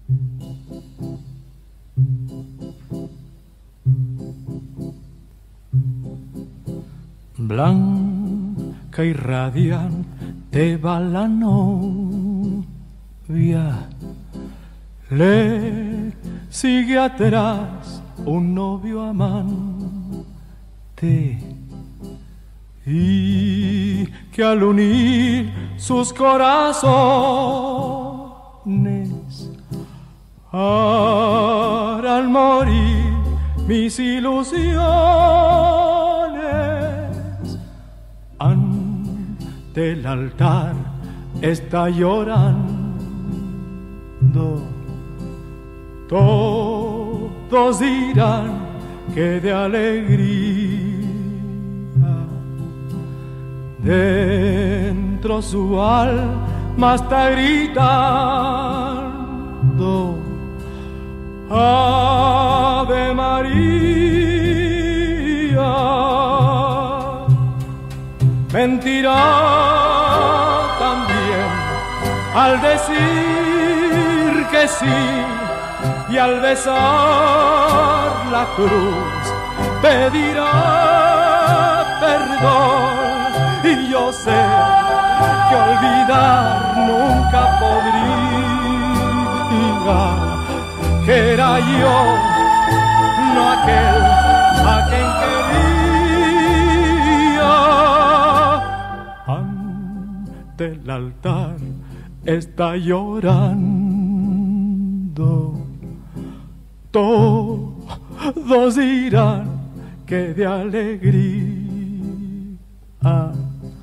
Blanca y radiante va la novia, le sigue atrás un novio amante, y que al unir sus corazones harán morir mis ilusiones. Ante el altar está llorando, todos dirán que de alegría dentro su alma está gritando: Ave María. Mentirá también al decir que sí, y al besar la cruz pedirá perdón. Y yo sé que olvidar nunca podría, que era yo, no aquel a quien quería. Ante el altar está llorando, todos dirán que de alegría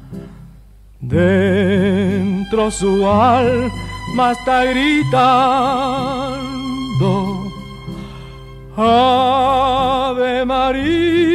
dentro su alma está gritando: Ave María.